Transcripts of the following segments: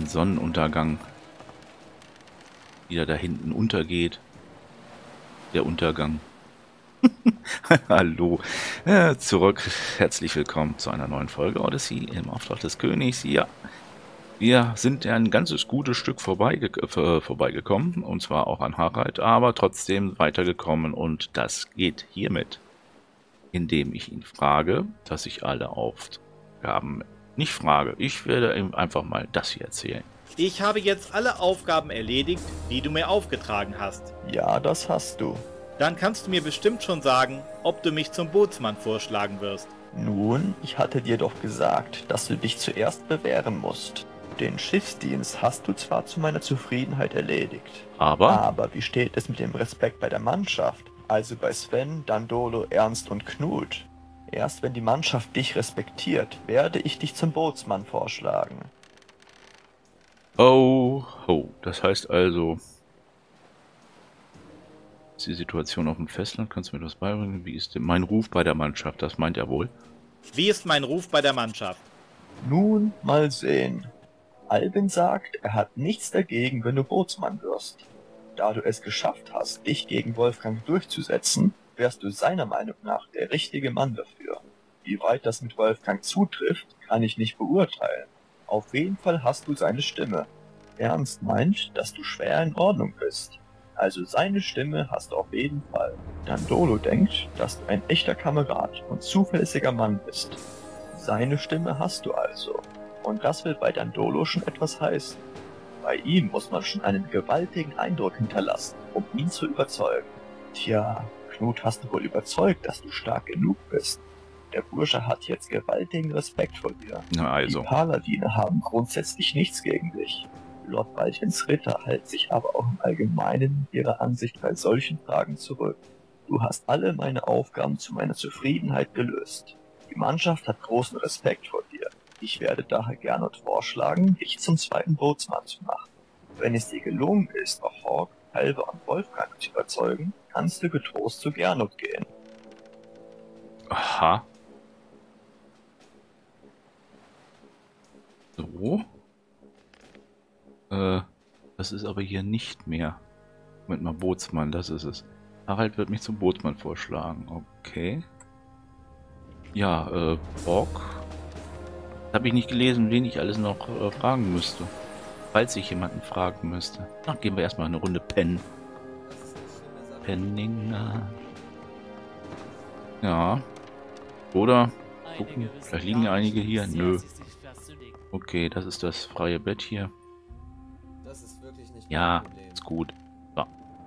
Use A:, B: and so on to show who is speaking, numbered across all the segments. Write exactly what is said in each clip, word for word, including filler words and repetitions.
A: Sonnenuntergang wieder da hinten untergeht. Der Untergang. Hallo, äh, zurück. Herzlich willkommen zu einer neuen Folge Odyssey im Auftrag des Königs. Ja, wir sind ja ein ganzes gutes Stück vorbeige äh, vorbeigekommen, und zwar auch an Harald, aber trotzdem weitergekommen, und das geht hiermit, indem ich ihn frage, dass ich alle Aufgaben nicht frage. Ich werde ihm einfach mal das hier erzählen.
B: Ich habe jetzt alle Aufgaben erledigt, die du mir aufgetragen hast.
C: Ja, das hast du.
B: Dann kannst du mir bestimmt schon sagen, ob du mich zum Bootsmann vorschlagen wirst.
C: Nun, ich hatte dir doch gesagt, dass du dich zuerst bewähren musst. Den Schiffsdienst hast du zwar zu meiner Zufriedenheit erledigt.
A: Aber?
C: Aber wie steht es mit dem Respekt bei der Mannschaft? Also bei Sven, Dandolo, Ernst und Knut. Erst wenn die Mannschaft dich respektiert, werde ich dich zum Bootsmann vorschlagen.
A: Oh, ho. Das heißt also, ist die Situation auf dem Festland? Kannst du mir das beibringen? Wie ist denn mein Ruf bei der Mannschaft? Das meint er wohl.
B: Wie ist mein Ruf bei der Mannschaft?
C: Nun, mal sehen. Albin sagt, er hat nichts dagegen, wenn du Bootsmann wirst. Da du es geschafft hast, dich gegen Wolfgang durchzusetzen, wärst du seiner Meinung nach der richtige Mann dafür. Wie weit das mit Wolfgang zutrifft, kann ich nicht beurteilen. Auf jeden Fall hast du seine Stimme. Ernst meint, dass du schwer in Ordnung bist. Also seine Stimme hast du auf jeden Fall. Dandolo denkt, dass du ein echter Kamerad und zuverlässiger Mann bist. Seine Stimme hast du also. Und das will bei Dandolo schon etwas heißen. Bei ihm muss man schon einen gewaltigen Eindruck hinterlassen, um ihn zu überzeugen. Tja, Knut hast du wohl überzeugt, dass du stark genug bist. Der Bursche hat jetzt gewaltigen Respekt vor dir.
A: Na also.
C: Die Paladine haben grundsätzlich nichts gegen dich. Lord Baldwins Ritter hält sich aber auch im Allgemeinen in ihrer Ansicht bei solchen Fragen zurück. Du hast alle meine Aufgaben zu meiner Zufriedenheit gelöst. Die Mannschaft hat großen Respekt vor dir. Ich werde daher Gernot vorschlagen, dich zum zweiten Bootsmann zu machen. Wenn es dir gelungen ist, auch Hawk, Halver und Wolfgang zu überzeugen, kannst du getrost zu Gernot gehen.
A: Aha. So. Äh, das ist aber hier nicht mehr. Moment mal, Bootsmann, das ist es. Harald wird mich zum Bootsmann vorschlagen. Okay. Ja, äh, Borg. Habe ich nicht gelesen, wen ich alles noch äh, fragen müsste. Falls ich jemanden fragen müsste. Ach, gehen wir erstmal eine Runde pennen. Penning. Ja. Oder gucken, vielleicht liegen ja einige hier. Nö. Okay, das ist das freie Bett hier. Ja, ist gut. So.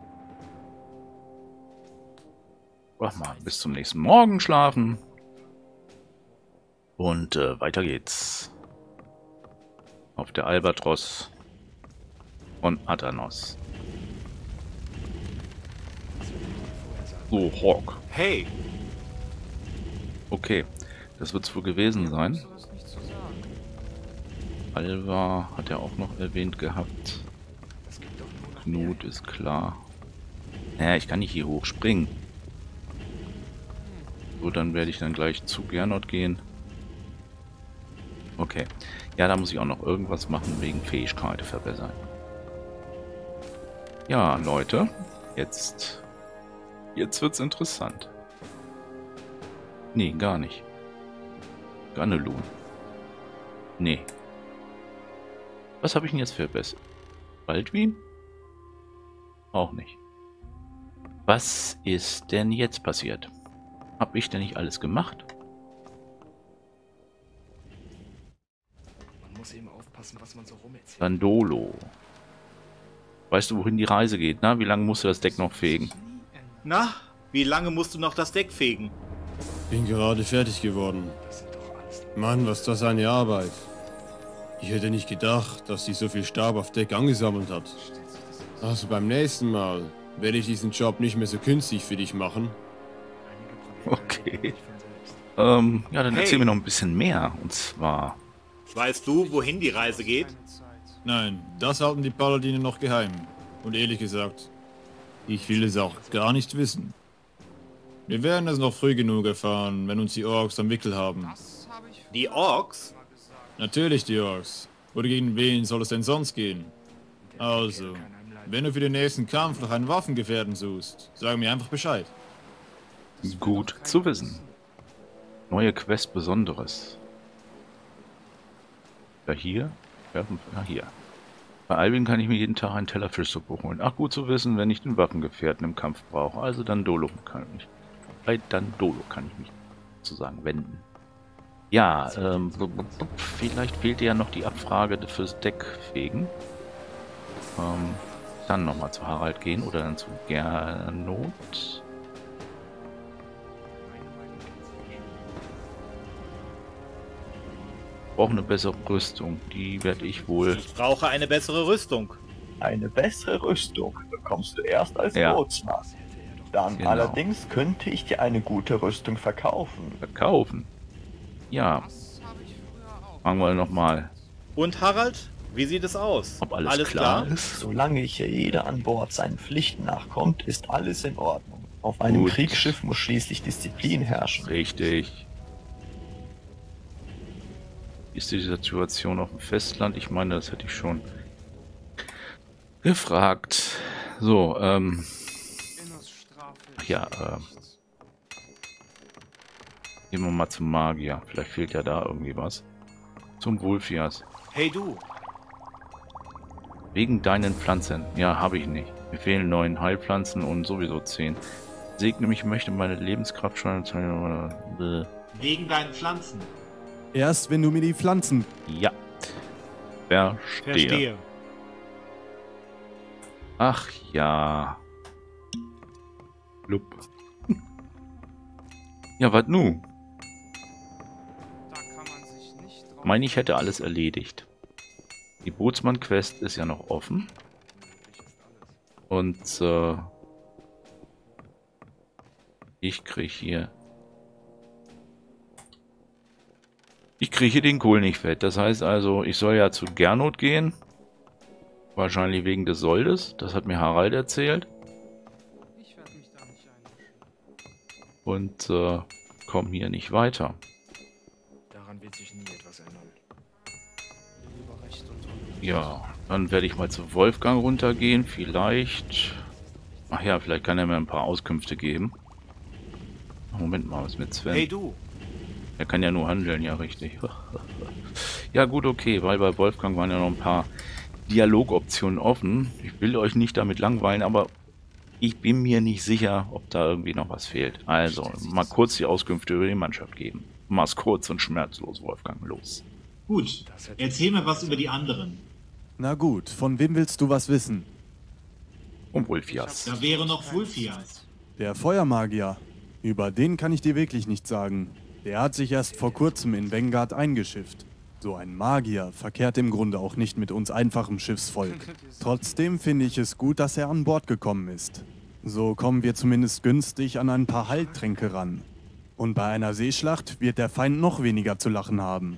A: Mach mal bis zum nächsten Morgen schlafen. Und äh, weiter geht's. Auf der Albatros von Athanos. So, Hawk.
B: Hey!
A: Okay, das wird's wohl gewesen sein. Alva hat er auch noch erwähnt gehabt. Knut ist klar. Naja, ich kann nicht hier hochspringen. So, dann werde ich dann gleich zu Gernot gehen. Okay. Ja, da muss ich auch noch irgendwas machen wegen Fähigkeit verbessern. Ja, Leute. Jetzt... Jetzt wird's interessant. Nee, gar nicht. Ganelun. Nee. Was habe ich denn jetzt verbessert? Baldwin? Auch nicht. Was ist denn jetzt passiert? Hab ich denn nicht alles gemacht?
D: Man muss eben aufpassen, was man so rumerzählt.
A: Dandolo. Weißt du, wohin die Reise geht? Na, wie lange musst du das Deck noch fegen?
B: Na, wie lange musst du noch das Deck fegen?
E: Bin gerade fertig geworden. Mann, was ist das eine Arbeit. Ich hätte nicht gedacht, dass sie so viel Staub auf Deck angesammelt hat. Also beim nächsten Mal werde ich diesen Job nicht mehr so künstlich für dich machen.
A: Okay. Ähm, ja, dann
B: Hey.
A: erzähl mir noch ein bisschen mehr. Und zwar...
B: Weißt du, wohin die Reise geht?
E: Nein, das halten die Paladine noch geheim. Und ehrlich gesagt, ich will es auch gar nicht wissen. Wir werden es noch früh genug erfahren, wenn uns die Orks am Wickel haben.
B: Die Orks?
E: Natürlich die Orks. Oder gegen wen soll es denn sonst gehen? Also, wenn du für den nächsten Kampf noch einen Waffengefährten suchst, sag mir einfach Bescheid.
A: Gut zu wissen. Neue Quest Besonderes. Ja, hier? Ja, hier. Bei Albin kann ich mir jeden Tag einen Teller Fischsuppe holen. Ach, gut zu wissen, wenn ich den Waffengefährten im Kampf brauche. Also dann Dolo kann ich mich. Bei dann Dolo kann ich mich sozusagen wenden. Ja, ähm, vielleicht fehlt dir ja noch die Abfrage fürs Deckfegen. Ähm, dann nochmal zu Harald gehen oder dann zu Gernot. Ich brauche eine bessere Rüstung. Die werde ich wohl...
B: Ich brauche eine bessere Rüstung.
C: Eine bessere Rüstung bekommst du erst als
A: Ja.
C: Bootsmann. Dann
A: Genau.
C: allerdings könnte ich dir eine gute Rüstung verkaufen.
A: verkaufen. Ja. Fragen wir nochmal,
B: Und Harald, wie sieht es aus?
A: ob alles, klar, ist.
C: Solange hier jeder an Bord seinen Pflichten nachkommt, ist alles in Ordnung. Auf einem
A: Gut.
C: Kriegsschiff muss schließlich Disziplin herrschen.
A: Richtig. Wie ist die Situation auf dem Festland? Ich meine, das hätte ich schon gefragt. So, ähm... ach ja, ähm... gehen wir mal zum Magier. Vielleicht fehlt ja da irgendwie was. Zum Wulfias.
B: Hey du,
A: Wegen deinen Pflanzen. Ja, habe ich nicht. Mir fehlen neun Heilpflanzen und sowieso zehn. Segne mich, möchte meine Lebenskraft schon... Äh,
F: Wegen deinen Pflanzen.
G: Erst wenn du mir die Pflanzen...
A: Ja. Verstehe.
B: verstehe.
A: Ach ja. Lup. Ja, was nu? Meine, ich hätte alles erledigt. Die Bootsmann-Quest ist ja noch offen. Und äh, ich kriege hier... Ich kriege hier den Kohl nicht fett. Das heißt also, ich soll ja zu Gernot gehen. Wahrscheinlich wegen des Soldes. Das hat mir Harald erzählt. Und äh, komme hier nicht weiter.
D: Daran wird sich nie etwas ändern.
A: Ja, dann werde ich mal zu Wolfgang runtergehen. Vielleicht... Ach ja, vielleicht kann er mir ein paar Auskünfte geben. Moment mal, was mit Sven?
B: Hey du,
A: Er kann ja nur handeln, ja richtig. Ja gut, okay, weil bei Wolfgang waren ja noch ein paar Dialogoptionen offen. Ich will euch nicht damit langweilen, aber ich bin mir nicht sicher, ob da irgendwie noch was fehlt. Also, mal kurz die Auskünfte über die Mannschaft geben. Mach's kurz und schmerzlos, Wolfgang, los.
F: Gut, erzähl mir was über die anderen.
G: Na gut, von wem willst du was wissen?
A: Und Wulfias.
F: Da wäre noch Wulfias.
G: Der Feuermagier. Über den kann ich dir wirklich nichts sagen. Der hat sich erst vor kurzem in Vanguard eingeschifft. So ein Magier verkehrt im Grunde auch nicht mit uns einfachem Schiffsvolk. Trotzdem finde ich es gut, dass er an Bord gekommen ist. So kommen wir zumindest günstig an ein paar Heiltränke ran. Und bei einer Seeschlacht wird der Feind noch weniger zu lachen haben.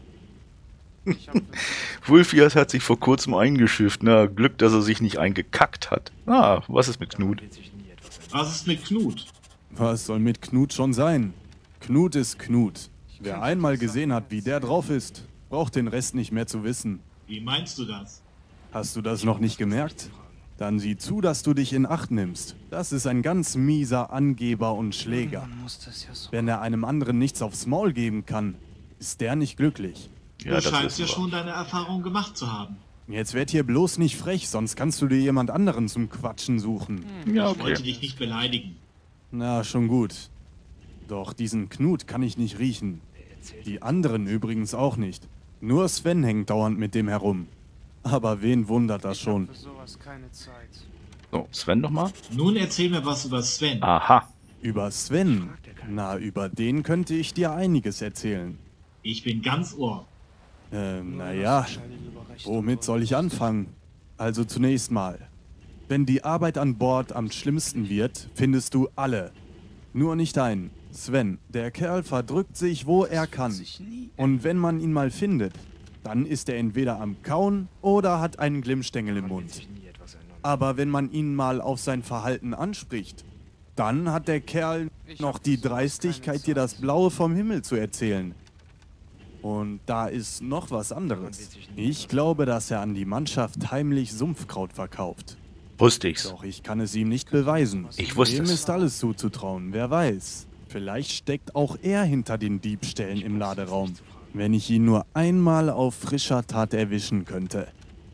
A: Wulfias hat sich vor kurzem eingeschifft. Na, Glück, dass er sich nicht eingekackt hat. Ah, was ist mit Knut?
F: Was ist mit Knut?
G: Was soll mit Knut schon sein? Knut ist Knut. Wer einmal gesehen hat, wie der drauf ist, braucht den Rest nicht mehr zu wissen.
F: Wie meinst du das?
G: Hast du das noch nicht gemerkt? Dann sieh zu, dass du dich in Acht nimmst. Das ist ein ganz mieser Angeber und Schläger. Wenn er einem anderen nichts aufs Maul geben kann, ist der nicht glücklich.
A: Ja,
F: du
A: das
F: scheinst ja
A: ist
F: schon deine Erfahrung gemacht zu haben.
G: Jetzt werd hier bloß nicht frech, sonst kannst du dir jemand anderen zum Quatschen suchen.
A: Ja,
F: Ich wollte
A: okay.
F: dich nicht beleidigen.
G: Na, schon gut. Doch diesen Knut kann ich nicht riechen. Die anderen übrigens auch nicht. Nur Sven hängt dauernd mit dem herum. Aber wen wundert das schon?
A: So, Sven nochmal.
F: Nun erzähl mir was über Sven.
A: Aha.
G: Über Sven? Na, über den könnte ich dir einiges erzählen.
F: Ich bin ganz Ohr.
G: Ähm, naja, womit soll ich anfangen? Also zunächst mal. Wenn die Arbeit an Bord am schlimmsten wird, findest du alle. Nur nicht einen. Sven, der Kerl verdrückt sich, wo er kann. Und wenn man ihn mal findet, dann ist er entweder am Kauen oder hat einen Glimmstängel im Mund. Aber wenn man ihn mal auf sein Verhalten anspricht, dann hat der Kerl noch die Dreistigkeit, dir das Blaue vom Himmel zu erzählen. Und da ist noch was anderes. Ich glaube, dass er an die Mannschaft heimlich Sumpfkraut verkauft.
A: Wusste ich's.
G: Doch ich kann es ihm nicht beweisen.
A: Ich wusste
G: Ihm
A: es.
G: ist alles zuzutrauen, wer weiß. Vielleicht steckt auch er hinter den Diebstählen im Laderaum. Wenn ich ihn nur einmal auf frischer Tat erwischen könnte.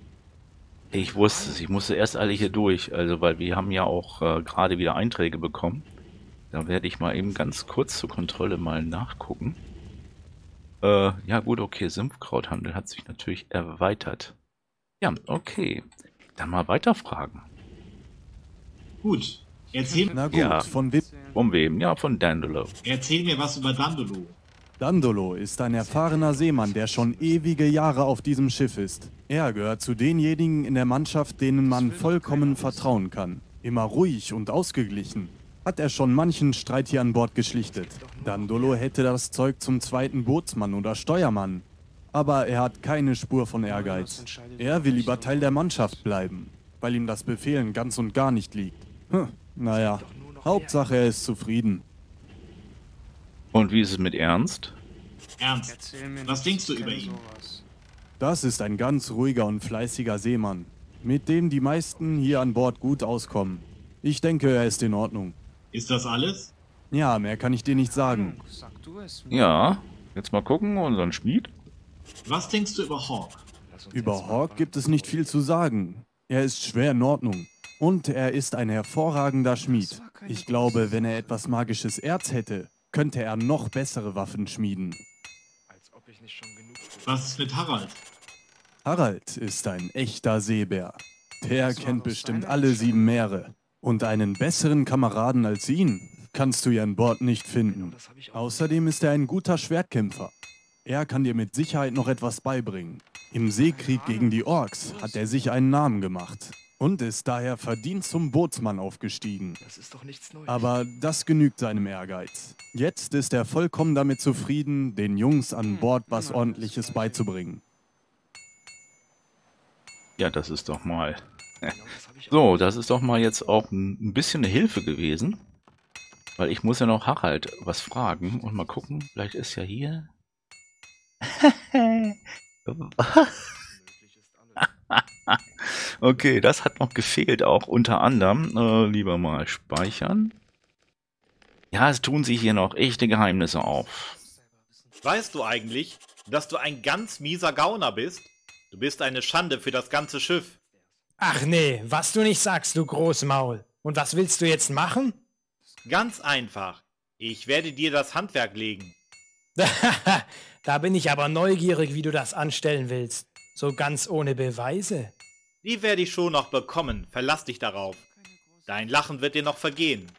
A: Ich wusste es. Ich musste erst alle hier durch. Also, weil wir haben ja auch äh, gerade wieder Einträge bekommen. Da werde ich mal eben ganz kurz zur Kontrolle mal nachgucken. Äh, ja gut, okay. Sumpfkrauthandel hat sich natürlich erweitert. Ja, okay. Dann mal weiterfragen.
F: Gut. Erzähl,
G: Na gut,
A: Ja.
G: von wem?
A: Von wem? Ja, von Dandolo.
F: erzähl mir was über Dandolo.
G: Dandolo ist ein erfahrener Seemann, der schon ewige Jahre auf diesem Schiff ist. Er gehört zu denjenigen in der Mannschaft, denen man vollkommen vertrauen kann. Immer ruhig und ausgeglichen. Hat er schon manchen Streit hier an Bord geschlichtet. Dandolo hätte das Zeug zum zweiten Bootsmann oder Steuermann. Aber er hat keine Spur von Ehrgeiz. Er will lieber Teil der Mannschaft bleiben, weil ihm das Befehlen ganz und gar nicht liegt. Hm, naja, Hauptsache er ist zufrieden.
A: Und wie ist es mit Ernst?
F: Ernst, was denkst du über ihn?
G: Das ist ein ganz ruhiger und fleißiger Seemann, mit dem die meisten hier an Bord gut auskommen. Ich denke, er ist in Ordnung.
F: Ist das alles?
G: Ja, mehr kann ich dir nicht sagen.
A: Ja, jetzt mal gucken, unseren Schmied.
F: Was denkst du über Hawk?
G: Über Hawk gibt es nicht viel zu sagen. Er ist schwer in Ordnung. Und er ist ein hervorragender Schmied. Ich glaube, wenn er etwas magisches Erz hätte, könnte er noch bessere Waffen schmieden.
D: Als ob ich nicht schon genug tue.
F: Was ist mit Harald?
G: Harald ist ein echter Seebär. Der kennt bestimmt alle sieben Meere. Und einen besseren Kameraden als ihn kannst du hier an Bord nicht finden. Außerdem ist er ein guter Schwertkämpfer. Er kann dir mit Sicherheit noch etwas beibringen. Im Seekrieg gegen die Orks hat er sich einen Namen gemacht und ist daher verdient zum Bootsmann aufgestiegen.
D: Das ist doch nichts Neues.
G: Aber das genügt seinem Ehrgeiz. Jetzt ist er vollkommen damit zufrieden, den Jungs an Bord was Ordentliches beizubringen.
A: Ja, das ist doch mal...
D: Genau das hab ich auch.
A: So, das ist doch mal jetzt auch ein ein bisschen eine Hilfe gewesen. Weil ich muss ja noch Harald was fragen und mal gucken, vielleicht ist ja hier...
D: Möglich ist alles.
A: Okay, das hat noch gefehlt auch unter anderem. Äh, lieber mal speichern. Ja, es tun sich hier noch echte Geheimnisse auf.
B: Weißt du eigentlich, dass du ein ganz mieser Gauner bist? Du bist eine Schande für das ganze Schiff.
H: Ach nee, was du nicht sagst, du Großmaul. Und was willst du jetzt machen?
B: Ganz einfach. Ich werde dir das Handwerk legen.
H: Da bin ich aber neugierig, wie du das anstellen willst. So ganz ohne Beweise.
B: Die werde ich schon noch bekommen, verlass dich darauf. Dein Lachen wird dir noch vergehen.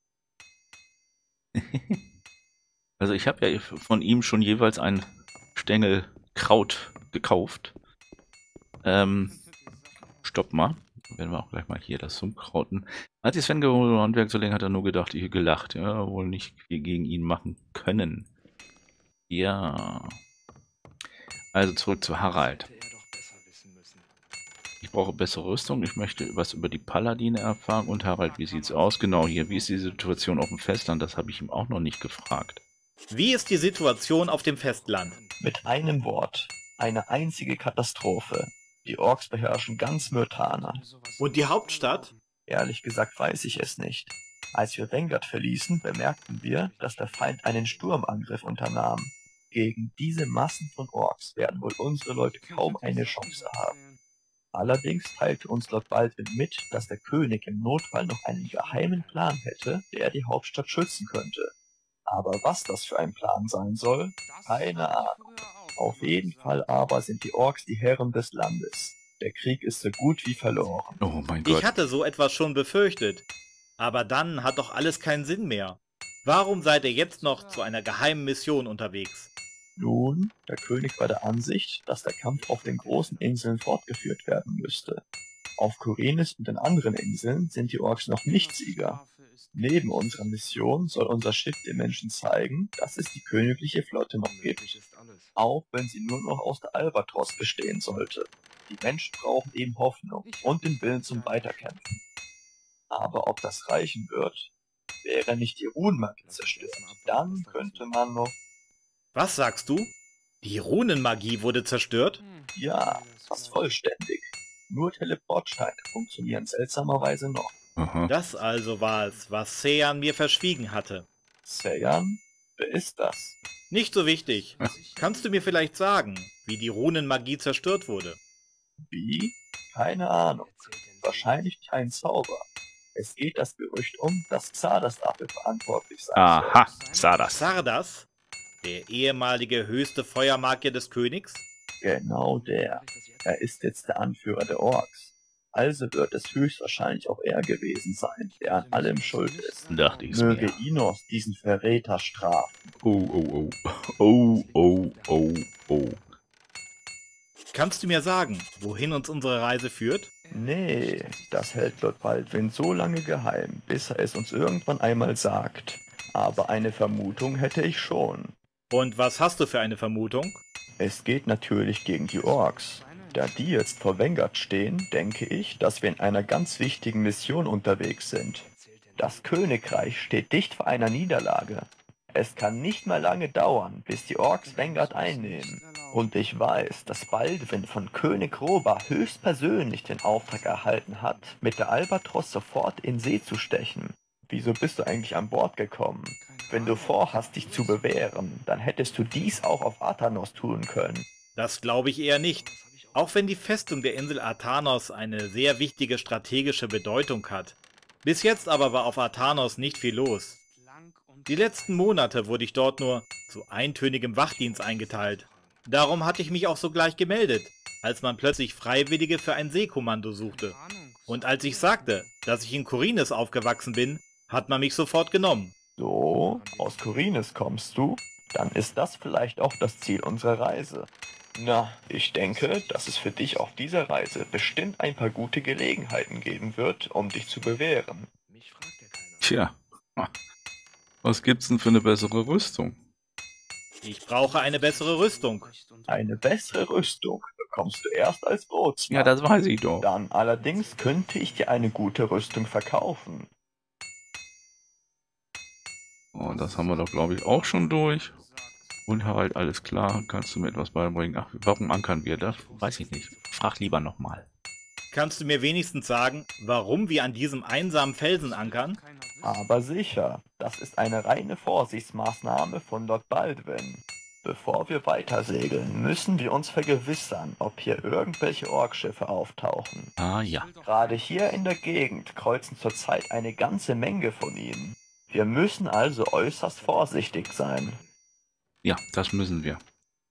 A: Also ich habe ja von ihm schon jeweils ein Stängel Kraut gekauft. Ähm, stopp mal. Werden wir auch gleich mal hier das Sumpfkrauten. Als ich Sven geholt Handwerk zu legen, hat er nur gedacht, ich gelacht. Ja, wohl nicht viel gegen ihn machen können. Ja. Also zurück zu Harald.
D: Hätte er doch besser wissen müssen.
A: Ich brauche bessere Rüstung. Ich möchte was über die Paladine erfahren. Und Harald, wie sieht's aus? Genau hier. Wie ist die Situation auf dem Festland? Das habe ich ihm auch noch nicht gefragt.
B: Wie ist die Situation auf dem Festland?
C: Mit einem Wort. Eine einzige Katastrophe. Die Orks beherrschen ganz Myrtana.
B: Und die Hauptstadt?
C: Ehrlich gesagt weiß ich es nicht. Als wir Vengard verließen, bemerkten wir, dass der Feind einen Sturmangriff unternahm. Gegen diese Massen von Orks werden wohl unsere Leute kaum eine Chance haben. Allerdings teilte uns Lord Baldwin mit, dass der König im Notfall noch einen geheimen Plan hätte, der die Hauptstadt schützen könnte. Aber was das für ein Plan sein soll, keine Ahnung. Auf jeden Fall aber sind die Orks die Herren des Landes. Der Krieg ist so gut wie verloren.
A: Oh mein Gott.
B: Ich hatte so etwas schon befürchtet. Aber dann hat doch alles keinen Sinn mehr. Warum seid ihr jetzt noch zu einer geheimen Mission unterwegs?
C: Nun, der König war der Ansicht, dass der Kampf auf den großen Inseln fortgeführt werden müsste. Auf Korenis und den anderen Inseln sind die Orks noch nicht Sieger. Neben unserer Mission soll unser Schiff den Menschen zeigen, dass es die königliche Flotte noch gibt,
D: Möglich ist alles.
C: auch wenn sie nur noch aus der Albatros bestehen sollte. Die Menschen brauchen eben Hoffnung und den Willen zum Weiterkämpfen. Aber ob das reichen wird, wäre nicht die Ruhenmarke zerstört, dann könnte man noch...
B: Was sagst du? Die Runenmagie wurde zerstört?
C: Ja, fast vollständig. Nur Teleportsteine funktionieren seltsamerweise noch.
A: Aha.
B: Das also war es, was Sean mir verschwiegen hatte.
C: Sejan? Wer ist das?
B: Nicht so wichtig. Kannst du mir vielleicht sagen, wie die Runenmagie zerstört wurde?
C: Wie? Keine Ahnung. Wahrscheinlich kein Zauber. Es geht das Gerücht um, dass Xardas dafür verantwortlich sein
A: Aha,
C: soll.
A: Xardas.
B: Xardas? Der ehemalige höchste Feuermagier des Königs?
C: Genau der. Er ist jetzt der Anführer der Orks. Also wird es höchstwahrscheinlich auch er gewesen sein, der an allem schuld ist.
A: Dachte ich's
C: Möge
A: mir.
C: Inos diesen Verräter strafen.
A: Oh, oh, oh. Oh, oh, oh, oh.
B: Kannst du mir sagen, wohin uns unsere Reise führt?
C: Nee, das hält Lord Baldwin so lange geheim, bis er es uns irgendwann einmal sagt. Aber eine Vermutung hätte ich schon.
B: Und was hast du für eine Vermutung?
C: Es geht natürlich gegen die Orks. Da die jetzt vor Vanguard stehen, denke ich, dass wir in einer ganz wichtigen Mission unterwegs sind. Das Königreich steht dicht vor einer Niederlage. Es kann nicht mehr lange dauern, bis die Orks Vanguard einnehmen. Und ich weiß, dass Baldwin von König Roba höchstpersönlich den Auftrag erhalten hat, mit der Albatros sofort in See zu stechen. Wieso bist du eigentlich an Bord gekommen? Wenn du vorhast, dich zu bewähren, dann hättest du dies auch auf Athanos tun können.
B: Das glaube ich eher nicht. Auch wenn die Festung der Insel Athanos eine sehr wichtige strategische Bedeutung hat. Bis jetzt aber war auf Athanos nicht viel los. Die letzten Monate wurde ich dort nur zu eintönigem Wachdienst eingeteilt. Darum hatte ich mich auch sogleich gemeldet, als man plötzlich Freiwillige für ein Seekommando suchte. Und als ich sagte, dass ich in Khorinis aufgewachsen bin, hat man mich sofort genommen.
C: So, aus Khorinis kommst du? Dann ist das vielleicht auch das Ziel unserer Reise. Na, ich denke, dass es für dich auf dieser Reise bestimmt ein paar gute Gelegenheiten geben wird, um dich zu bewähren.
A: Tja, was gibt's denn für eine bessere Rüstung?
B: Ich brauche eine bessere Rüstung.
C: Eine bessere Rüstung bekommst du erst als Bootsmann.
A: Ja, das weiß ich doch.
C: Dann allerdings könnte ich dir eine gute Rüstung verkaufen.
A: Oh, das haben wir doch, glaube ich, auch schon durch. Und Harald, alles klar, kannst du mir etwas beibringen? Ach, warum ankern wir das? Weiß ich nicht. Frag lieber nochmal.
B: Kannst du mir wenigstens sagen, warum wir an diesem einsamen Felsen ankern?
C: Aber sicher, das ist eine reine Vorsichtsmaßnahme von Lord Baldwin. Bevor wir weitersegeln, müssen wir uns vergewissern, ob hier irgendwelche Orkschiffe auftauchen.
A: Ah ja.
C: Gerade hier in der Gegend kreuzen zurzeit eine ganze Menge von ihnen. Wir müssen also äußerst vorsichtig sein.
A: Ja, das müssen wir.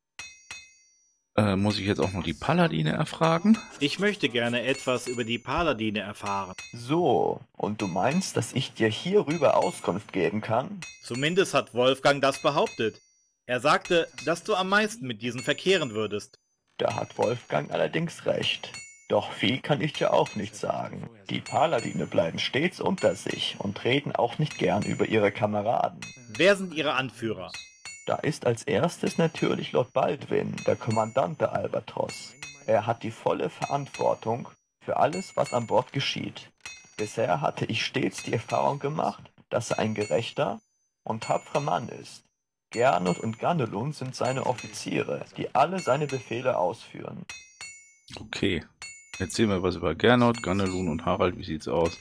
A: Äh, muss ich jetzt auch noch die Paladine erfragen?
B: Ich möchte gerne etwas über die Paladine erfahren.
C: So, und du meinst, dass ich dir hierüber Auskunft geben kann?
B: Zumindest hat Wolfgang das behauptet. Er sagte, dass du am meisten mit diesen verkehren würdest.
C: Da hat Wolfgang allerdings recht. Doch viel kann ich dir auch nicht sagen. Die Paladine bleiben stets unter sich und reden auch nicht gern über ihre Kameraden.
B: Wer sind ihre Anführer?
C: Da ist als erstes natürlich Lord Baldwin, der Kommandant der Albatros. Er hat die volle Verantwortung für alles, was an Bord geschieht. Bisher hatte ich stets die Erfahrung gemacht, dass er ein gerechter und tapferer Mann ist. Gernot und Ganelun sind seine Offiziere, die alle seine Befehle ausführen.
A: Okay. Erzähl mir was über Gernot, Ganelun und Harald. Wie sieht's aus?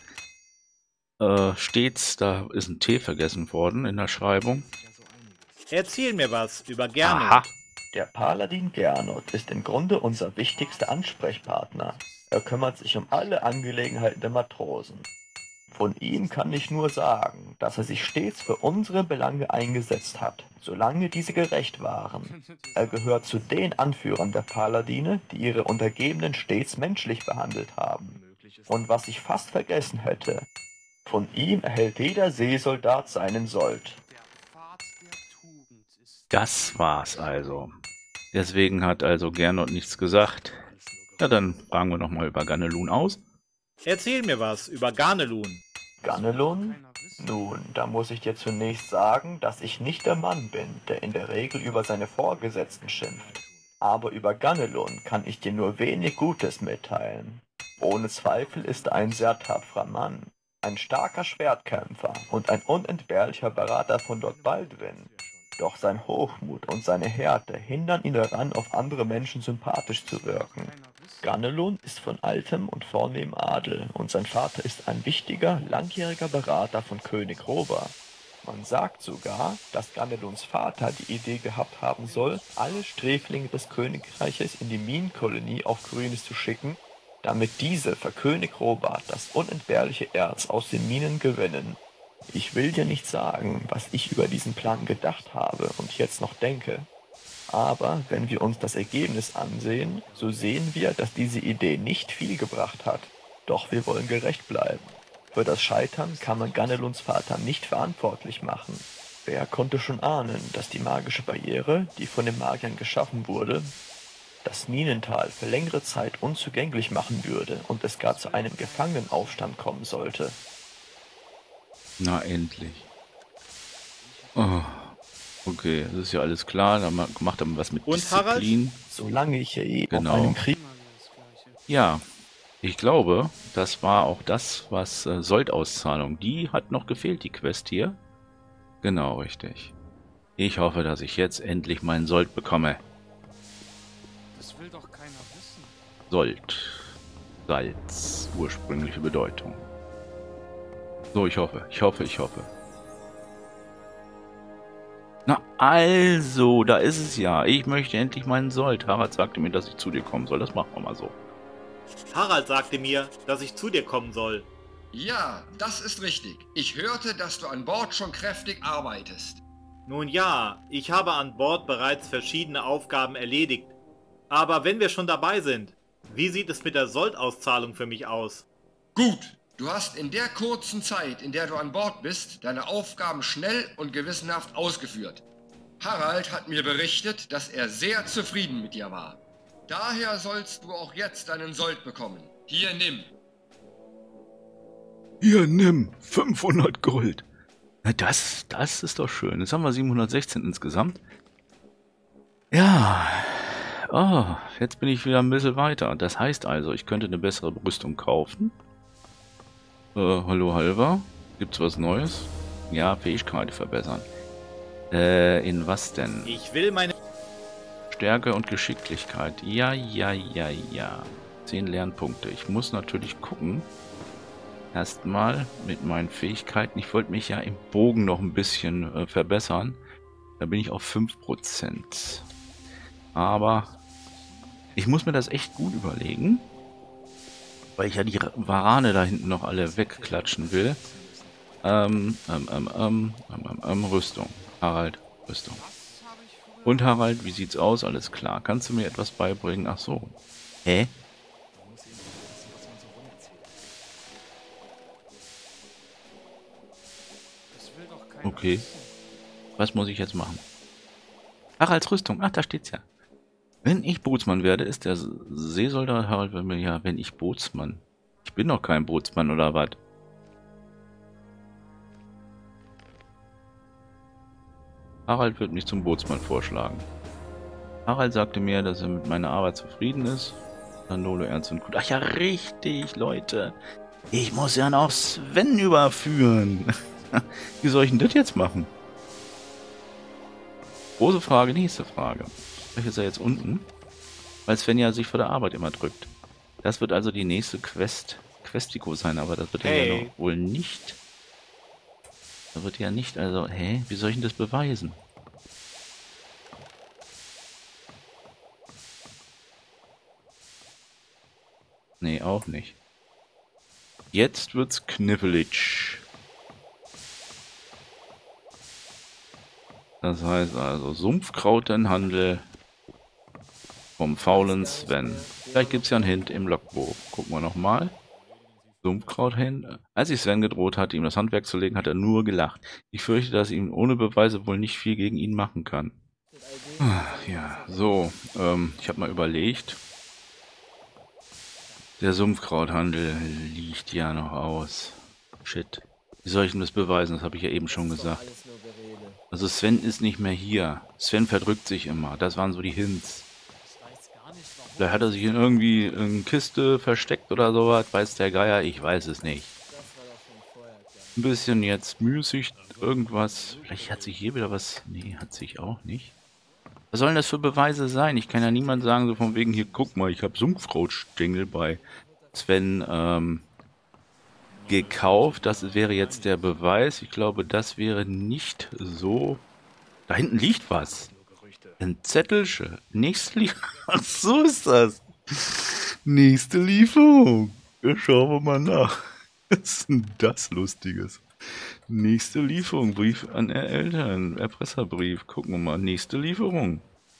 A: Äh, stets, da ist ein T vergessen worden in der Schreibung.
B: Erzähl mir was über Gernot.
A: Aha.
C: Der Paladin Gernot ist im Grunde unser wichtigster Ansprechpartner. Er kümmert sich um alle Angelegenheiten der Matrosen. Von ihm kann ich nur sagen, dass er sich stets für unsere Belange eingesetzt hat, solange diese gerecht waren. Er gehört zu den Anführern der Paladine, die ihre Untergebenen stets menschlich behandelt haben. Und was ich fast vergessen hätte, von ihm erhält jeder Seesoldat seinen Sold.
A: Das war's also. Deswegen hat also Gernot nichts gesagt. Ja, dann fragen wir nochmal über Ganelun aus.
B: Erzähl mir was über Ganelun.
C: Ganelun? Nun, da muss ich dir zunächst sagen, dass ich nicht der Mann bin, der in der Regel über seine Vorgesetzten schimpft. Aber über Ganelun kann ich dir nur wenig Gutes mitteilen. Ohne Zweifel ist er ein sehr tapferer Mann, ein starker Schwertkämpfer und ein unentbehrlicher Berater von Lord Baldwin. Doch sein Hochmut und seine Härte hindern ihn daran, auf andere Menschen sympathisch zu wirken. Ganelon ist von altem und vornehmem Adel und sein Vater ist ein wichtiger, langjähriger Berater von König Rober. Man sagt sogar, dass Ganelons Vater die Idee gehabt haben soll, alle Sträflinge des Königreiches in die Minenkolonie auf Grünis zu schicken, damit diese für König Robert das unentbehrliche Erz aus den Minen gewinnen. Ich will dir nicht sagen, was ich über diesen Plan gedacht habe und jetzt noch denke. Aber wenn wir uns das Ergebnis ansehen, so sehen wir, dass diese Idee nicht viel gebracht hat. Doch wir wollen gerecht bleiben. Für das Scheitern kann man Ganelons Vater nicht verantwortlich machen. Wer konnte schon ahnen, dass die magische Barriere, die von den Magiern geschaffen wurde, das Minental für längere Zeit unzugänglich machen würde und es gar zu einem Gefangenenaufstand kommen sollte?
A: Na, endlich. Oh, okay, das ist ja alles klar. Da ma- macht er was mit
B: Und
A: Disziplin.
C: Solange ich ja eh
A: Genau.
C: auf einem Krieg...
A: Ja, ich glaube, das war auch das, was äh, Soldauszahlung. Die hat noch gefehlt, die Quest hier. Genau, richtig. Ich hoffe, dass ich jetzt endlich meinen Sold bekomme.
D: Das will doch keiner wissen.
A: Sold. Salz. Ursprüngliche Bedeutung. So, ich hoffe, ich hoffe, ich hoffe. Na also, da ist es ja. Ich möchte endlich meinen Sold. Harald sagte mir, dass ich zu dir kommen soll. Das machen wir mal so.
B: Harald sagte mir, dass ich zu dir kommen soll.
I: Ja, das ist richtig. Ich hörte, dass du an Bord schon kräftig arbeitest.
B: Nun ja, ich habe an Bord bereits verschiedene Aufgaben erledigt. Aber wenn wir schon dabei sind, wie sieht es mit der Soldauszahlung für mich aus?
I: Gut, du hast in der kurzen Zeit, in der du an Bord bist, deine Aufgaben schnell und gewissenhaft ausgeführt. Harald hat mir berichtet, dass er sehr zufrieden mit dir war. Daher sollst du auch jetzt deinen Sold bekommen. Hier, nimm.
A: Hier, nimm. fünfhundert Gold. Na, das, das ist doch schön. Jetzt haben wir siebenhundertsechzehn insgesamt. Ja. Oh, jetzt bin ich wieder ein bisschen weiter. Das heißt also, ich könnte eine bessere Rüstung kaufen. Äh, hallo Halver. Gibt's was Neues? Ja, Fähigkeiten verbessern. Äh, in was denn?
B: Ich will meine...
A: Stärke und Geschicklichkeit. Ja, ja, ja, ja. zehn Lernpunkte. Ich muss natürlich gucken. Erstmal mit meinen Fähigkeiten. Ich wollte mich ja im Bogen noch ein bisschen äh, verbessern. Da bin ich auf fünf Prozent. Aber ich muss mir das echt gut überlegen. Weil ich ja die Warane da hinten noch alle wegklatschen will. Ähm, ähm, ähm, ähm, ähm, ähm, Rüstung. Harald, Rüstung. Und Harald, wie sieht's aus? Alles klar. Kannst du mir etwas beibringen? Ach so. Hä? Okay. Was muss ich jetzt machen? Haralds Rüstung. Ach, da steht's ja. Wenn ich Bootsmann werde, ist der Seesoldat Harald bei mir. Ja, wenn ich Bootsmann. Ich bin doch kein Bootsmann oder was? Harald wird mich zum Bootsmann vorschlagen. Harald sagte mir, dass er mit meiner Arbeit zufrieden ist. Dandolo ernst und gut. Ach ja, richtig, Leute. Ich muss ja noch Sven überführen. Wie soll ich denn das jetzt machen? Große Frage, nächste Frage. Vielleicht ist er jetzt unten, weil Sven ja sich vor der Arbeit immer drückt. Das wird also die nächste Quest, Questico sein, aber das wird
B: Hey.
A: er ja noch wohl nicht. Da wird ja nicht, also, hä? Wie soll ich denn das beweisen? Nee, auch nicht. Jetzt wird's knifflig. Das heißt also Sumpfkrautenhandel vom faulen Sven. Vielleicht gibt es ja einen Hint im Logbuch. Gucken wir nochmal. Sumpfkrauthändler. Als ich Sven gedroht hatte, ihm das Handwerk zu legen, hat er nur gelacht. Ich fürchte, dass ich ihm ohne Beweise wohl nicht viel gegen ihn machen kann. Ach, ja, so. Ähm, ich habe mal überlegt. Der Sumpfkrauthandel liegt ja noch aus. Shit. Wie soll ich ihm das beweisen? Das habe ich ja eben schon gesagt. Also Sven ist nicht mehr hier. Sven verdrückt sich immer. Das waren so die Hints. Vielleicht hat er sich in irgendwie in Kiste versteckt oder sowas. Weiß der Geier? Ich weiß es nicht. ein bisschen jetzt müßig irgendwas. Vielleicht hat sich hier wieder was. Nee, hat sich auch nicht. Was sollen das für Beweise sein? Ich kann ja niemand sagen, so von wegen hier, guck mal, ich habe Sumpfkrautstängel bei Sven ähm, gekauft. Das wäre jetzt der Beweis. Ich glaube, das wäre nicht so. Da hinten liegt was. Ein Zettelchen. Nächste Lieferung. Ach, so ist das. Nächste Lieferung. Ja, schauen wir mal nach. Was ist denn das Lustiges? Nächste Lieferung. Brief an Eltern. Erpresserbrief. Gucken wir mal. Nächste Lieferung.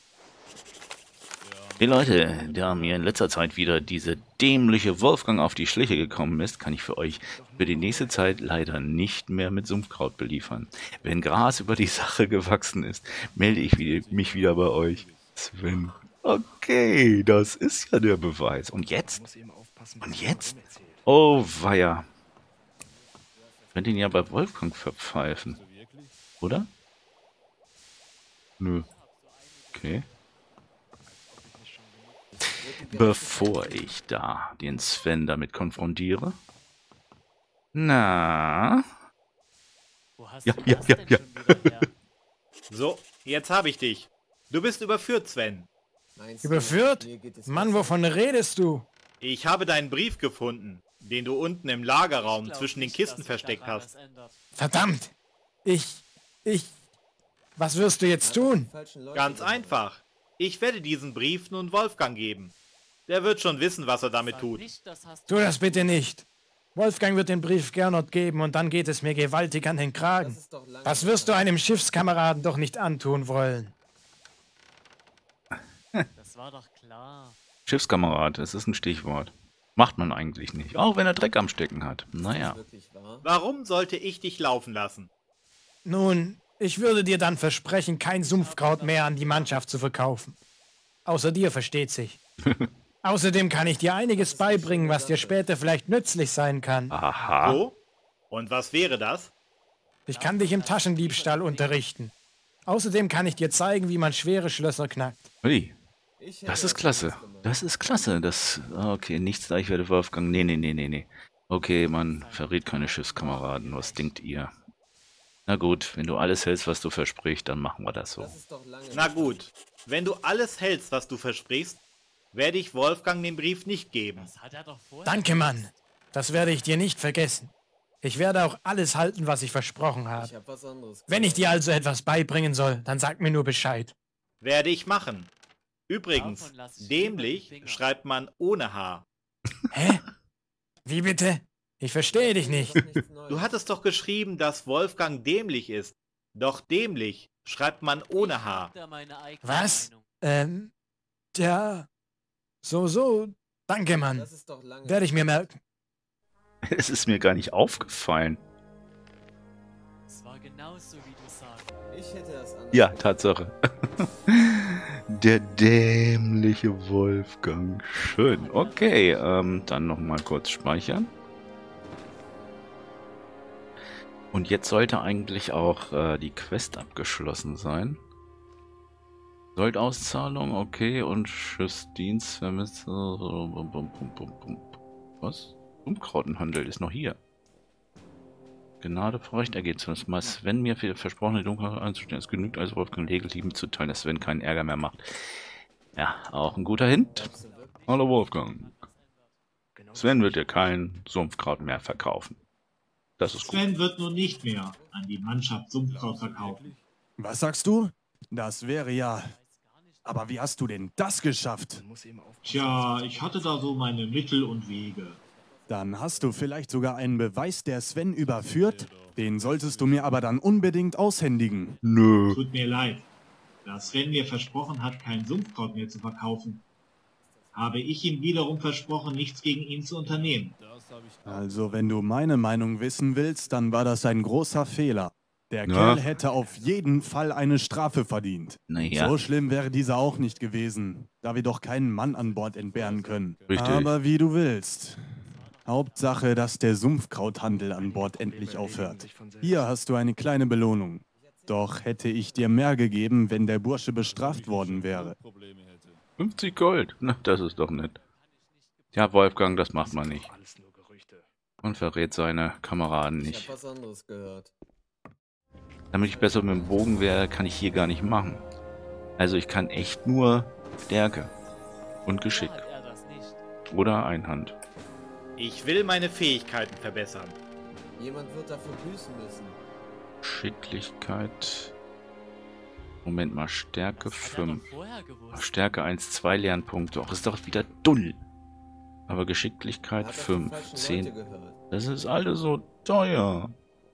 A: Hey Leute, da mir in letzter Zeit wieder diese dämliche Wolfgang auf die Schliche gekommen ist, kann ich für euch für die nächste Zeit leider nicht mehr mit Sumpfkraut beliefern. Wenn Gras über die Sache gewachsen ist, melde ich mich wieder bei euch. Sven. Okay, das ist ja der Beweis. Und jetzt? Und jetzt? Oh, weia. Ich könnte ihn ja bei Wolfgang verpfeifen. Oder? Nö. Okay. Bevor ich da den Sven damit konfrontiere. Na? Ja, ja, ja, ja.
B: So, jetzt habe ich dich. Du bist überführt, Sven.
H: Überführt? Mann, wovon redest du?
B: Ich habe deinen Brief gefunden, den du unten im Lagerraum zwischen den Kisten versteckt hast.
H: Verdammt! Ich... ich... Was wirst du jetzt tun?
B: Ganz einfach. Ich werde diesen Brief nun Wolfgang geben. Der wird schon wissen, was er damit tut.
H: Tu das bitte nicht. Wolfgang wird den Brief Gernot geben und dann geht es mir gewaltig an den Kragen. Das wirst du einem Schiffskameraden doch nicht antun wollen.
J: Das war doch klar.
A: Schiffskamerad, das ist ein Stichwort. Macht man eigentlich nicht, auch wenn er Dreck am Stecken hat. Naja.
B: Warum sollte ich dich laufen lassen?
H: Nun, ich würde dir dann versprechen, kein Sumpfkraut mehr an die Mannschaft zu verkaufen. Außer dir, versteht sich. Außerdem kann ich dir einiges beibringen, was dir später vielleicht nützlich sein kann.
A: Aha.
B: So? Und was wäre das?
H: Ich kann dich im Taschendiebstahl unterrichten. Außerdem kann ich dir zeigen, wie man schwere Schlösser knackt.
A: Ui. Das ist klasse. Das ist klasse. Das. Okay, nichts da, ich werde Wolfgang. Nee, nee, nee, nee, nee. Okay, man verrät keine Schiffskameraden. Was denkt ihr? Na gut, wenn du alles hältst, was du versprichst, dann machen wir das so.
B: Na gut, wenn du alles hältst, was du versprichst, werde ich Wolfgang den Brief nicht geben.
H: Danke, Mann. Das werde ich dir nicht vergessen. Ich werde auch alles halten, was ich versprochen habe. Wenn ich dir also etwas beibringen soll, dann sag mir nur Bescheid.
B: Werde ich machen. Übrigens, dämlich schreibt man ohne H.
H: Hä? Wie bitte? Ich verstehe dich nicht.
B: Du hattest doch geschrieben, dass Wolfgang dämlich ist. Doch dämlich schreibt man ohne H.
H: Was? Ähm, tja, so, so, danke, Mann. Werde ich mir merken.
A: Es ist mir gar nicht aufgefallen.
J: Es war genauso, wie du sagst.
C: Ich hätte das anders.
A: Ja, Tatsache. Der dämliche Wolfgang. Schön. Okay, ähm, dann nochmal kurz speichern. Und jetzt sollte eigentlich auch äh, die Quest abgeschlossen sein. Soldauszahlung, okay, und Schiffsdienst vermisst. Was? Sumpfkrautenhandel ist noch hier. Gnade vor Recht ergeht zuerst mal Sven mir für die versprochene Dunkelheit einzustellen. Es genügt also Wolfgang Legel mitzuteilen, dass Sven keinen Ärger mehr macht. Ja, auch ein guter Hint. Hallo Wolfgang. Sven wird dir kein Sumpfkraut mehr verkaufen. Das ist gut.
F: Sven wird nun nicht mehr an die Mannschaft Sumpfkraut verkaufen.
G: Was sagst du? Das wäre ja... Aber wie hast du denn das geschafft?
F: Tja, ich hatte da so meine Mittel und Wege.
G: Dann hast du vielleicht sogar einen Beweis, der Sven überführt. Den solltest du mir aber dann unbedingt aushändigen.
A: Nö.
F: Tut mir leid. Da Sven mir versprochen hat, kein Sumpfkraut mehr zu verkaufen, habe ich ihm wiederum versprochen, nichts gegen ihn zu unternehmen.
G: Also, wenn du meine Meinung wissen willst, dann war das ein großer Fehler. Der
A: Ja.
G: Kerl hätte auf jeden Fall eine Strafe verdient.
A: Naja.
G: So schlimm wäre dieser auch nicht gewesen, da wir doch keinen Mann an Bord entbehren können.
A: Richtig.
G: Aber wie du willst. Hauptsache, dass der Sumpfkrauthandel an Bord endlich aufhört. Hier hast du eine kleine Belohnung. Doch hätte ich dir mehr gegeben, wenn der Bursche bestraft worden wäre.
A: fünfzig Gold. Na, das ist doch nett. Ja, Wolfgang, das macht man nicht. Und verrät seine Kameraden
K: Ich
A: nicht.
K: hab was anderes gehört.
A: Damit ich besser mit dem Bogen wäre, kann ich hier gar nicht machen. Also ich kann echt nur Stärke und Geschick.
J: Hat er das nicht?
A: Oder Einhand.
B: Ich will meine Fähigkeiten verbessern.
K: Jemand wird dafür büßen müssen.
A: Geschicklichkeit. Moment mal, Stärke
J: Das hat er doch
A: fünf.
J: vorher gewusst.
A: Stärke eins, zwei Lernpunkte. Ach, ist doch wieder dull. Aber
K: Er
A: Geschicklichkeit
K: hat auf die
A: fünf,
K: falschen
A: zehn.
K: Leute gehört.
A: Das ist alles so teuer.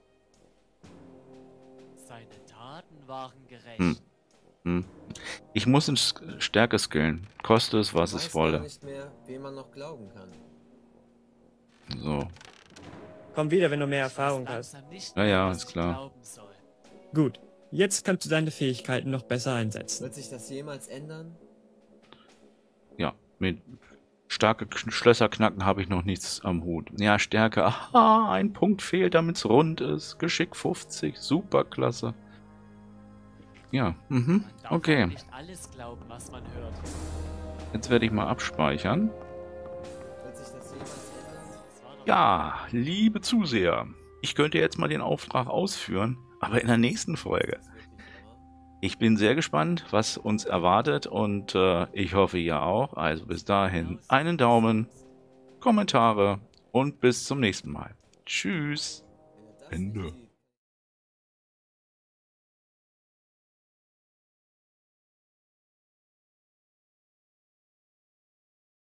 J: Seine Taten waren gerecht.
A: Hm. Hm. Ich muss in S- Stärke skillen. Koste es, was
K: Ich
A: es
K: weiß gar
A: wolle.
K: nicht mehr, wem man noch glauben kann.
A: So.
L: Komm wieder, wenn du mehr
J: Ich weiß
L: Erfahrung hast.
J: langsam nicht
A: Ja,
J: mehr,
A: ja,
J: was
A: ist
J: ich
A: klar.
J: glauben soll.
L: Gut, jetzt kannst du deine Fähigkeiten noch besser einsetzen.
K: Wird sich das jemals ändern?
A: Ja, mit starke K Schlösser knacken habe ich noch nichts am Hut. Ja, Stärke. Aha, ein Punkt fehlt, damit es rund ist. Geschick fünfzig. Super klasse. Ja, mhm.
J: Man darf
A: Okay.
J: auch nicht alles glauben, was man hört.
A: Jetzt werde ich mal abspeichern.
K: Wird sich das jemals ändern?
J: Das war doch
A: Ja, liebe Zuseher, ich könnte jetzt mal den Auftrag ausführen, aber in der nächsten Folge.
K: Ist wirklich wahr?
A: Ich bin sehr gespannt, was uns erwartet und äh, ich hoffe ihr auch. Also bis dahin einen Daumen, Kommentare und bis zum nächsten Mal. Tschüss.
K: Wenn er das
A: Ende.
K: nicht sieht.